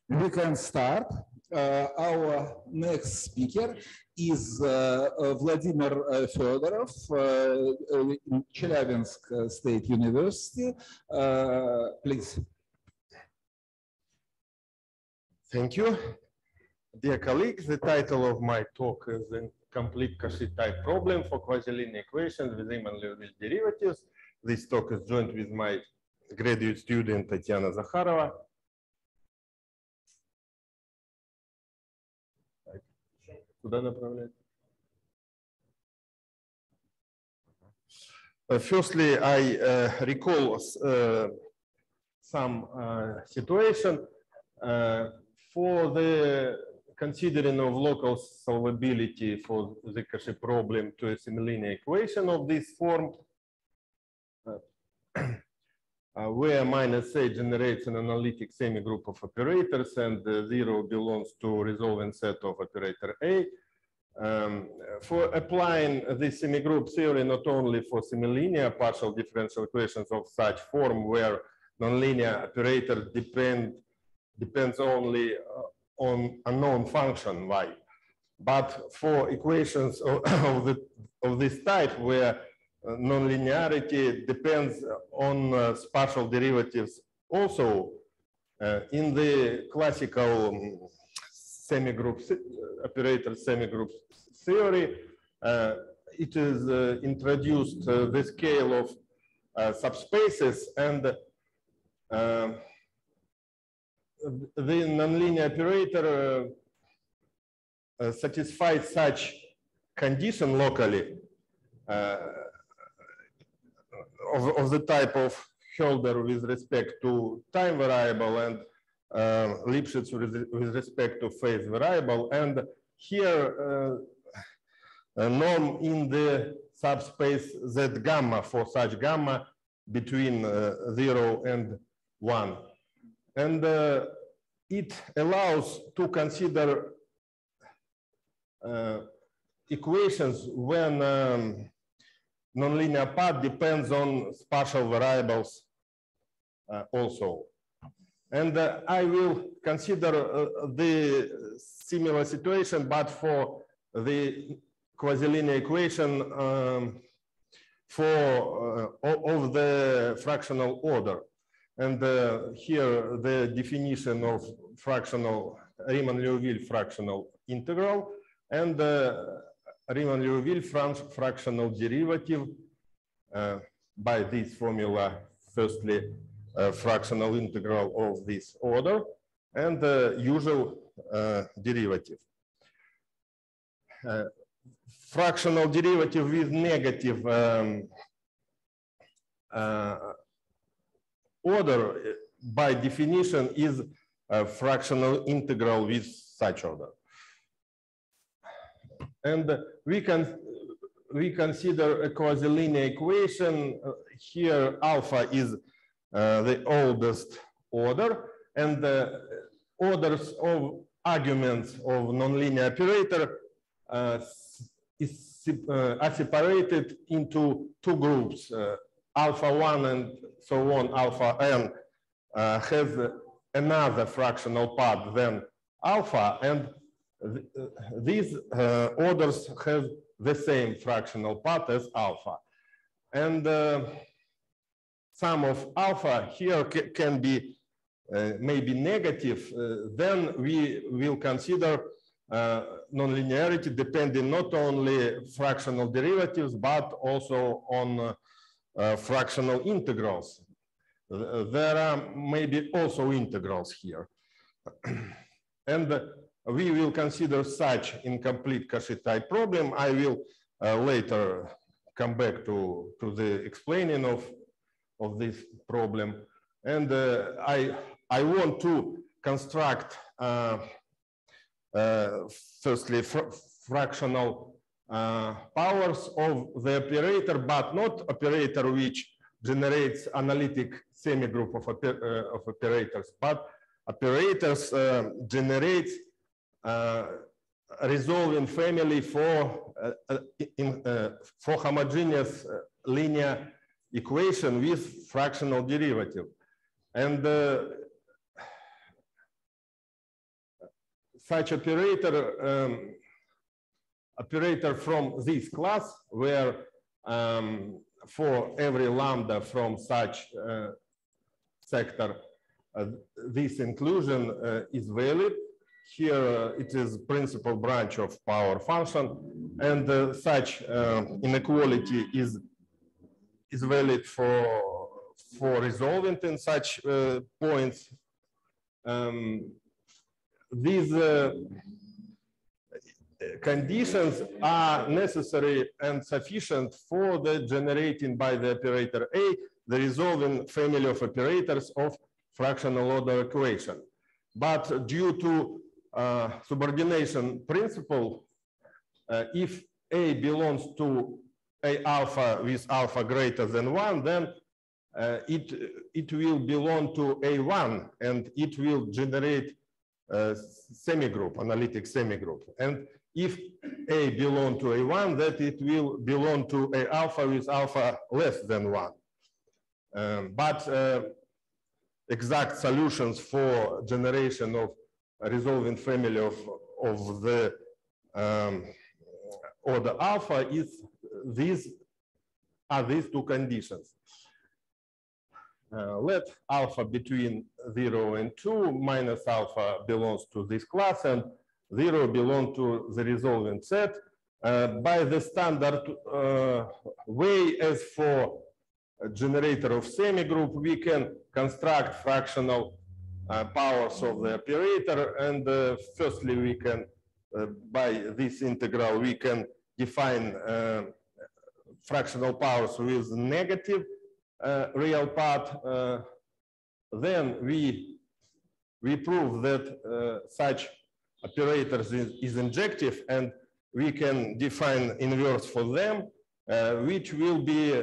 We can start. Our next speaker is Vladimir Fedorov, Chelyabinsk State University. Please. Thank you. Dear colleagues, the title of my talk is the complete Cauchy type problem for quasi-linear equations with Riemann-Liouville derivatives. This talk is joined with my graduate student Tatiana Zakharova. Куда направлять? Firstly, I recall some situation for the considering of local solvability for the Cauchy problem to a semilinear equation of this form, where minus A generates an analytic semigroup of operators and 0 belongs to resolving set of operator A. For applying this semigroup theory not only for semilinear partial differential equations of such form where nonlinear operator depends only on a known function y, but for equations of this type where nonlinearity depends on partial derivatives also in the classical semigroup operator semigroup theory, it is introduced the scale of subspaces, and the nonlinear operator satisfies such condition locally of the type of Hölder with respect to time variable and Lipschitz with respect to phase variable. And here a norm in the subspace Z gamma for such gamma between 0 and 1. And it allows to consider equations when nonlinear path depends on spatial variables also. And I will consider the similar situation, but for the quasi-linear equation of the fractional order. And here the definition of fractional Riemann-Liouville fractional integral and Riemann-Liouville fractional derivative by this formula, firstly fractional integral of this order and the usual derivative. Fractional derivative with negative order by definition is a fractional integral with such order. And we consider a quasi-linear equation. Here alpha is the oldest order, and the orders of arguments of nonlinear operator are separated into two groups. Alpha 1 and so on, alpha n has another fractional part than alpha, and these orders have the same fractional part as alpha. And sum of alpha here can be maybe negative. Then we will consider nonlinearity depending not only fractional derivatives, but also on fractional integrals. There are maybe also integrals here. And we will consider such incomplete Cauchy type problem. I will later come back to the explaining of this problem. And I want to construct firstly fractional powers of the operator, but not operator which generates analytic semigroup of operators, but operators generates resolving family for homogeneous linear equation with fractional derivative. And such operator from this class, where for every lambda from such sector, this inclusion is valid. Here it is principal branch of power function, and such inequality is valid for resolving in such points. These conditions are necessary and sufficient for the generating by the operator A the resolving family of operators of fractional order equation. But due to subordination principle, if A belongs to A alpha with alpha greater than 1, then it will belong to A1 and it will generate semigroup, analytic semigroup. And if A belong to A1, that it will belong to A alpha with alpha less than 1. But exact solutions for generation of a resolving family of the order alpha is these two conditions. Let alpha between 0 and 2 minus alpha belongs to this class and 0 belong to the resolving set. By the standard way, as for generator of semigroup, we can construct fractional powers of the operator, and firstly we can by this integral we can define fractional powers with negative real part. Then we prove that such operators is injective, and we can define inverse for them, which will be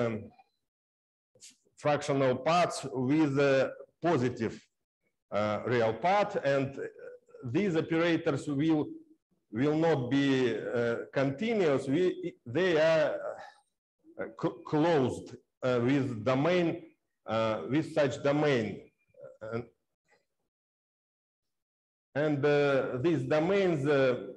fractional parts with a positive real part, and these operators will not be continuous. They are closed with domain, with such domain, and these domains,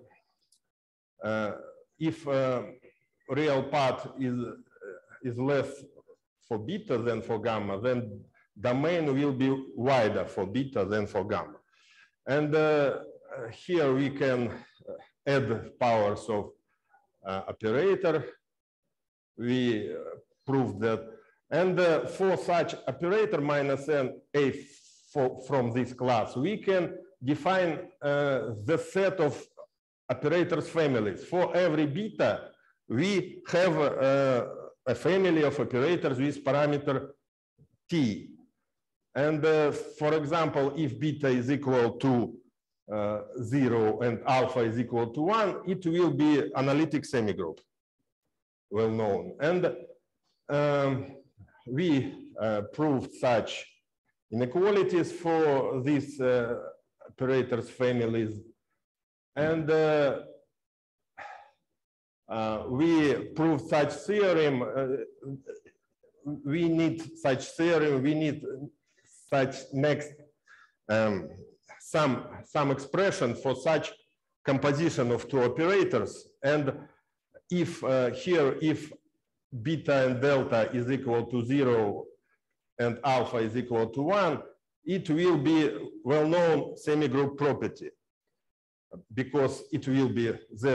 if real part is less for beta than for gamma, then domain will be wider for beta than for gamma. And here we can add powers of operator. We proved that. And for such operator minus n a from this class, we can define the set of operators families. For every beta, we have a family of operators with parameter t. And for example, if beta is equal to 0 and alpha is equal to 1, it will be analytic semigroup, well known. And we proved such inequalities for these operators families. And we proved such theorem. We need such theorem. We need such next some expression for such composition of two operators. And if here, if beta and delta is equal to 0 and alpha is equal to 1, it will be well-known semigroup property, because it will be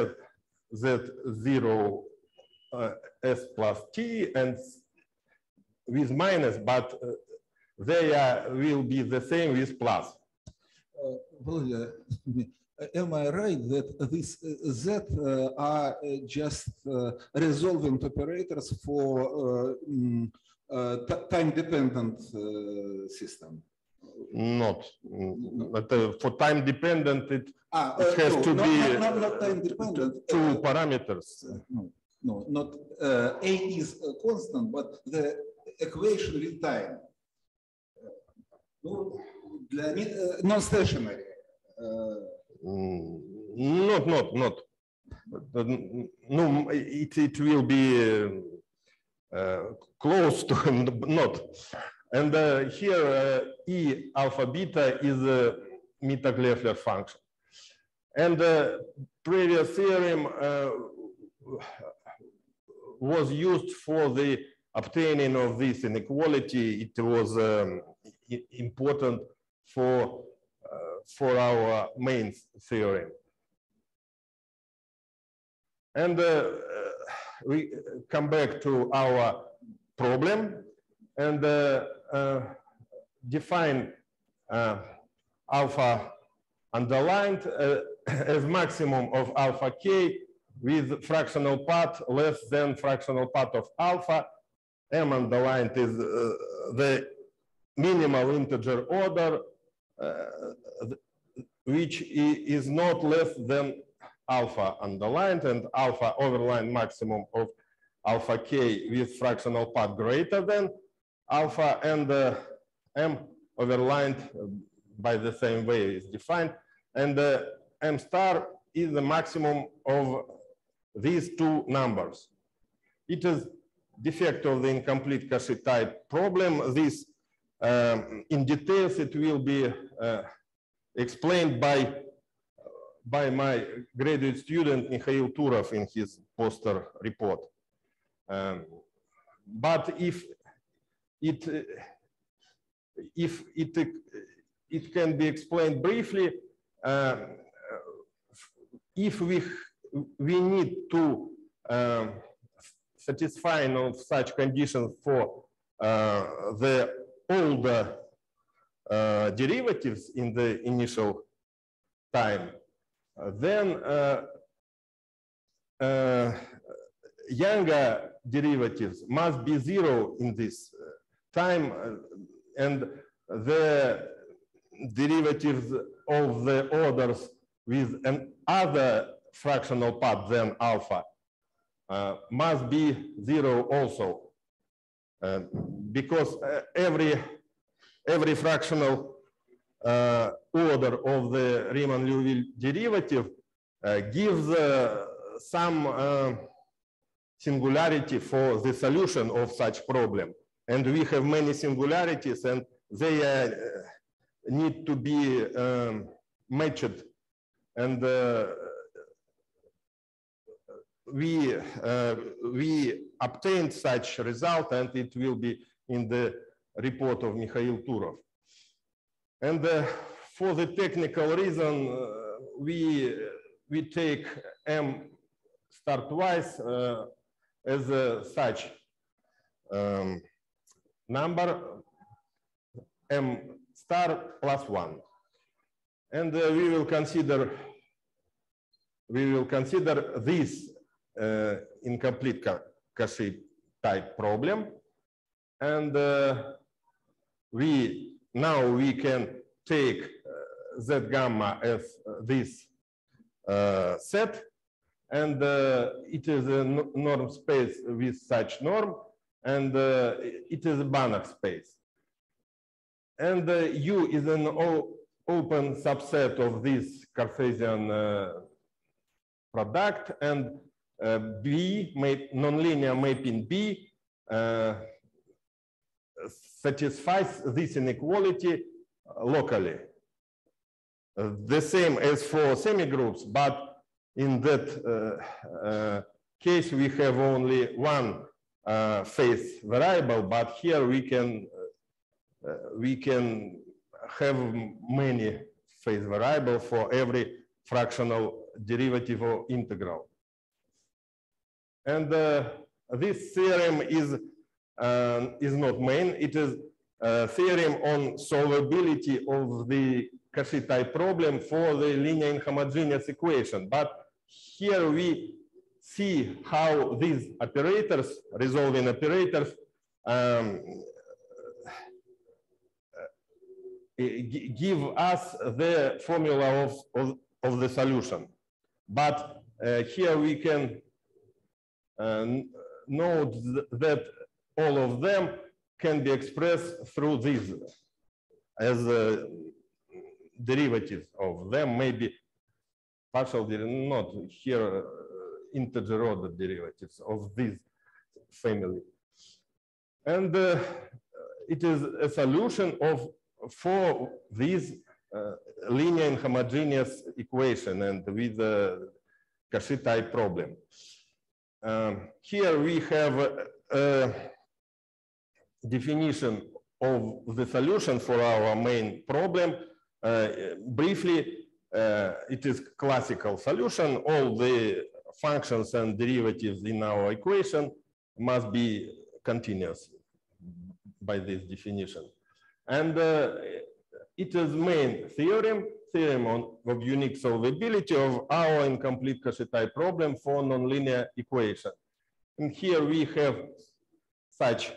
Z0 S plus T and with minus, but they will be the same with plus. Volodya, am I right that these Z are just resolving operators for time-dependent system? Not. For time-dependent, it has to be not time-dependent. Two parameters. No, not A is constant, but the equation with time. Non-stationary. Not. No, it will be close to not. And here E alpha beta is a Mittag-Leffler function. And the previous theorem was used for the obtaining of this inequality. It was important for our main theorem. And we come back to our problem and define alpha underlined as maximum of alpha k with fractional part less than fractional part of alpha. M underlined is the minimal integer order which is not less than alpha underlined, and alpha overlined maximum of alpha k with fractional part greater than alpha, and M overlined by the same way is defined, and M star is the maximum of these two numbers. It is defect of the incomplete Cauchy type problem. This in details it will be explained by my graduate student Mikhail Turov in his poster report. But if it can be explained briefly, if we need to satisfy of such conditions for the older derivatives in the initial time, then younger derivatives must be zero in this time, and the derivatives of the orders with another fractional part than alpha must be zero also, because every fractional order of the Riemann-Liouville derivative gives some singularity for the solution of such problem. And we have many singularities, and they need to be matched. And we obtained such result, and it will be in the report of Mikhail Turov. And for the technical reason, we take M star twice as such number M star plus 1. And we will consider this incomplete Cauchy type problem, and now we can take Z gamma as this set, and it is a norm space with such norm, and it is a Banach space. And U is an open subset of this Cartesian product, and B, nonlinear mapping B, satisfies this inequality locally. The same as for semigroups, but in that case we have only one phase variable, but here we can have many phase variables for every fractional derivative or integral. And this theorem is not main, it is a theorem on solvability of the Cauchy type problem for the linear inhomogeneous equation. But here we see how these operators, resolving operators, give us the formula of the solution. But here we can note that all of them can be expressed through these as derivatives of them, maybe partial derivatives, not here integer order derivatives of this family. And it is a solution for these linear and homogeneous equation and with the Cauchy type problem. Here we have a definition of the solution for our main problem. Briefly, it is classical solution. All the functions and derivatives in our equation must be continuous by this definition. And it is main theorem of unique solvability of our incomplete Cauchy type problem for nonlinear equation. And here we have such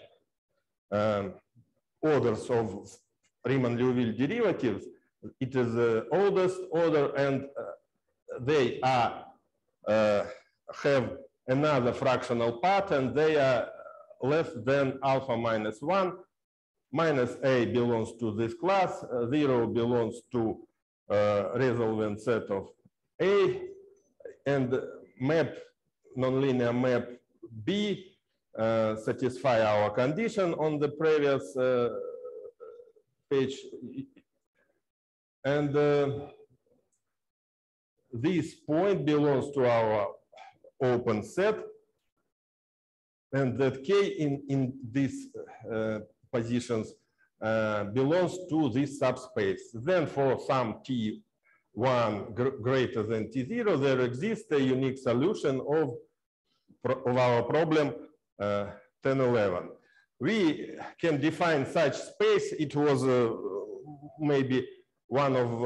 orders of Riemann-Liouville derivatives. It is the oldest order, and they are have another fractional part, and they are less than alpha minus 1. Minus A belongs to this class, 0 belongs to resolvent set of A, and map, nonlinear map B satisfy our condition on the previous page. And this point belongs to our open set, and that K in these positions belongs to this subspace. Then for some T1 greater than T0, there exists a unique solution of our problem 1011. We can define such space. It was maybe one of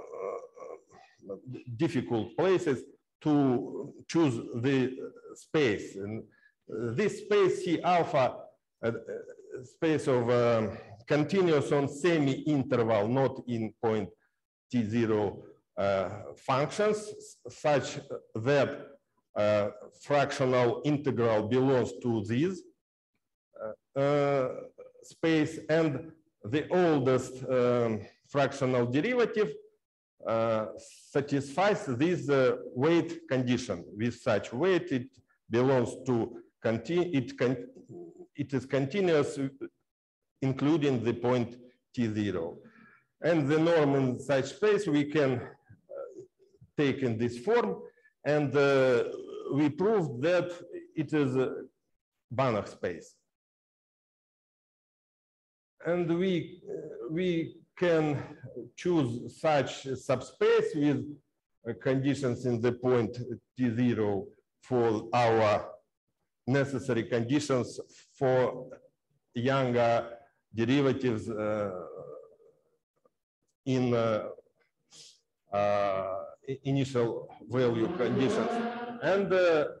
difficult places to choose the space. And this space C alpha, space of continuous on semi-interval, not in point T0 functions, such that fractional integral belongs to this space, and the oldest fractional derivative satisfies this weight condition. With such weight, it belongs to it is continuous, including the point T0. And the norm in such space we can take in this form, and we proved that it is a Banach space. And we can choose such subspace with conditions in the point T0 for our necessary conditions for younger derivatives in initial value conditions, and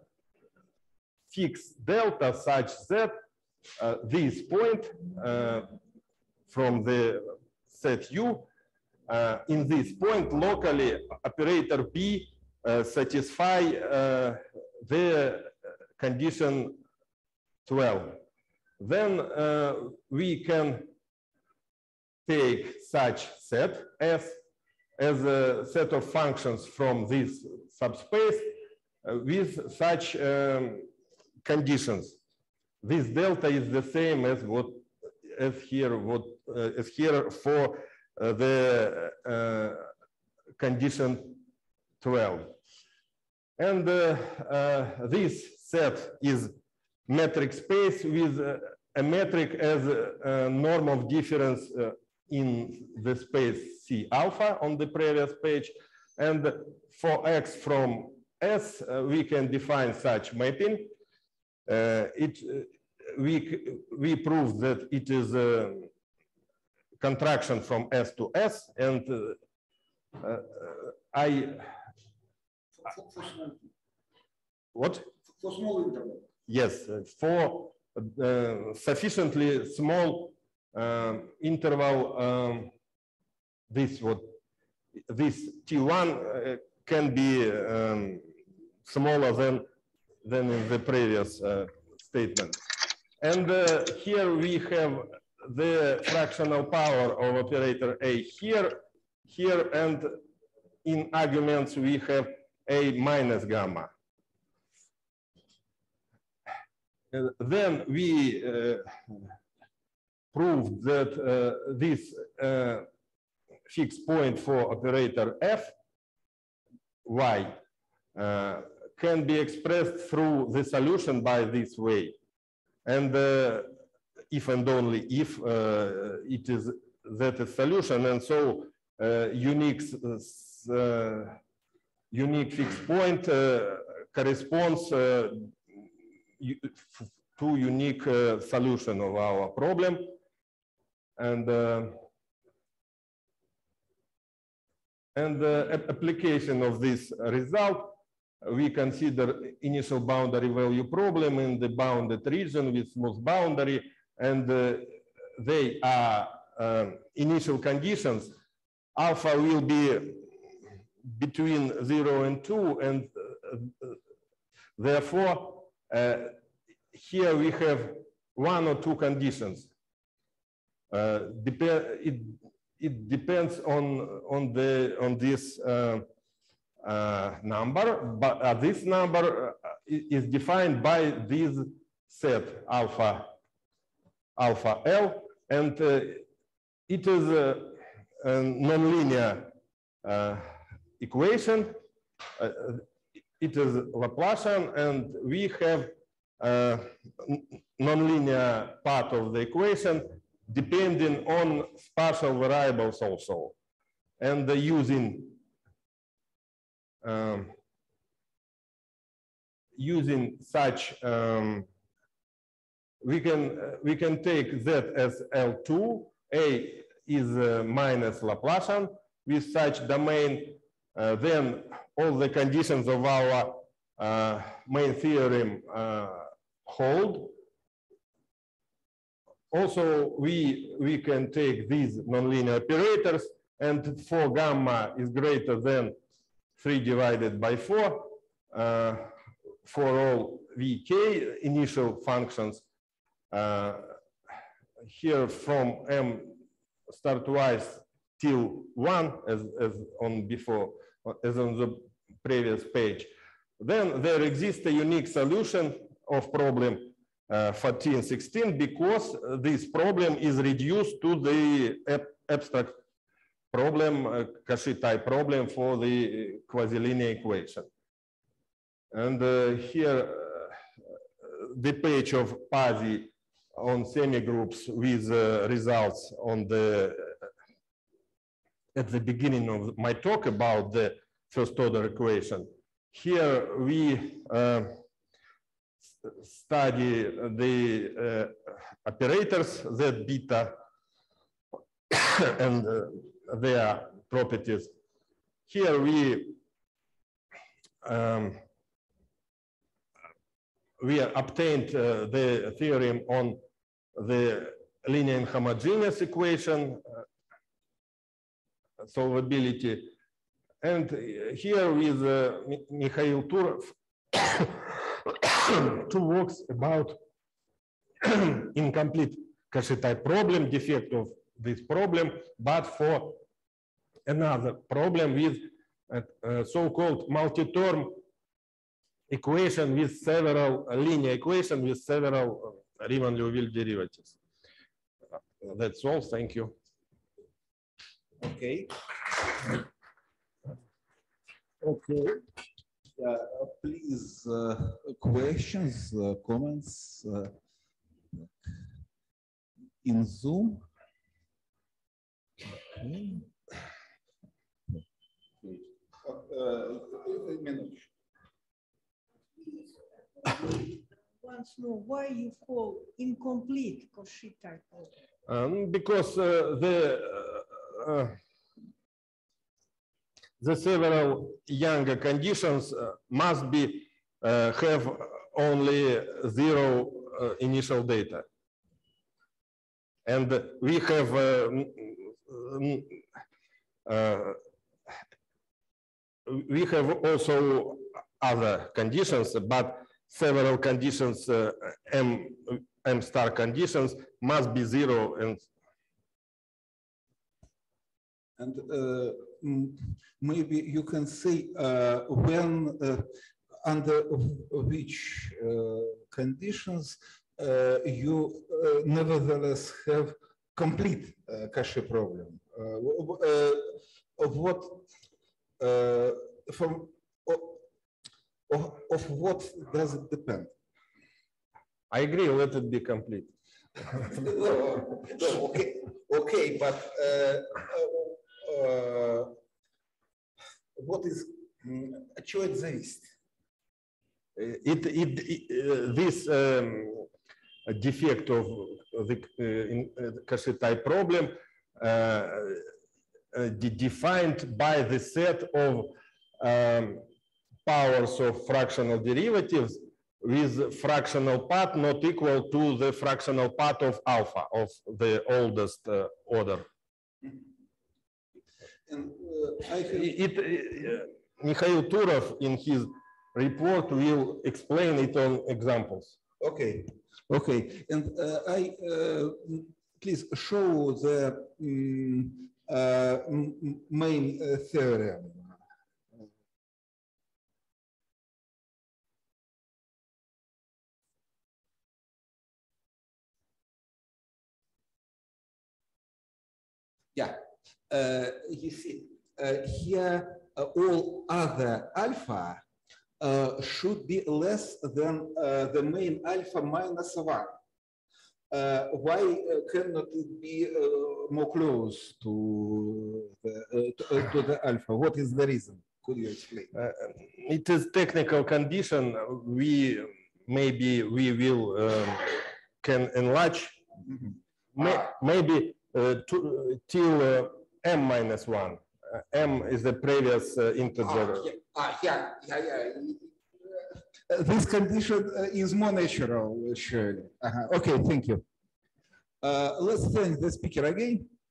fix delta such that this point from the set U, in this point locally operator B satisfy the condition 12. Then we can take such set as a set of functions from this subspace with such conditions. This delta is the same as what as here for the condition 12. And this set is metric space with a metric as a norm of difference in the space C alpha on the previous page. And for X from S, we can define such mapping. We prove that it is a contraction from S to S, and what? For small interval. Yes, for sufficiently small interval, this T1 can be smaller than in the previous statement. And here we have the fractional power of operator A here, and in arguments we have A minus gamma. Then we proved that this fixed point for operator f, y, can be expressed through the solution by this way. And if and only if it is that a solution, and so unique fixed point corresponds to unique solution of our problem. And application of this result, we consider initial boundary value problem in the bounded region with smooth boundary, and they are initial conditions. Alpha will be between 0 and 2, and therefore here we have one or two conditions. It depends on this number, but this number is defined by this set alpha L, and it is a nonlinear equation. It is Laplacian, and we have a nonlinear part of the equation depending on spatial variables also, and using such we can take Z as L2. A is minus Laplacian with such domain. Then all the conditions of our main theorem hold. Also, we can take these nonlinear operators, and for gamma is greater than 3 divided by 4 for all Vk initial functions. Here from M startwise till 1 as on before, as on the previous page. Then there exists a unique solution of problem 1416, because this problem is reduced to the abstract problem, Cauchy type problem for the quasi-linear equation. And here the page of Pasi on semigroups with results on at the beginning of my talk about the first order equation. Here we study the operators Z beta and their properties. Here we obtained the theorem on the linear inhomogeneous equation solvability, and here with Mikhail Turov two works about incomplete Cauchy type problem, defect of this problem, but for another problem with so-called multi-term equation with several linear equation with several Riemann-Liouville derivatives. That's all. Thank you. Okay. Okay. Please, questions, comments in Zoom. Okay. Once more, why you call incomplete Cauchy type problem? Because the several Younger conditions must be have only 0 initial data, and we have also other conditions, but several conditions, M star conditions, must be 0 and maybe you can say when under which conditions you nevertheless have complete Cauchy problem. What from of what does it depend? I agree, let it be complete. No, okay, but what is от чего это зависит? This defect of the Cauchy type problem defined by the set of powers of fractional derivatives with fractional part not equal to the fractional part of alpha of the oldest order. And Mikhail Turov in his report will explain it on examples. okay, and please show the main theorem. Yeah, you see, here all other alpha should be less than the main alpha minus 1. Why cannot it be more close to the alpha? What is the reason? Could you explain? It is technical condition. We will can enlarge maybe till m minus 1. M is the previous integer. Yeah. This condition is more natural, surely. Okay, thank you. Let's thank the speaker again.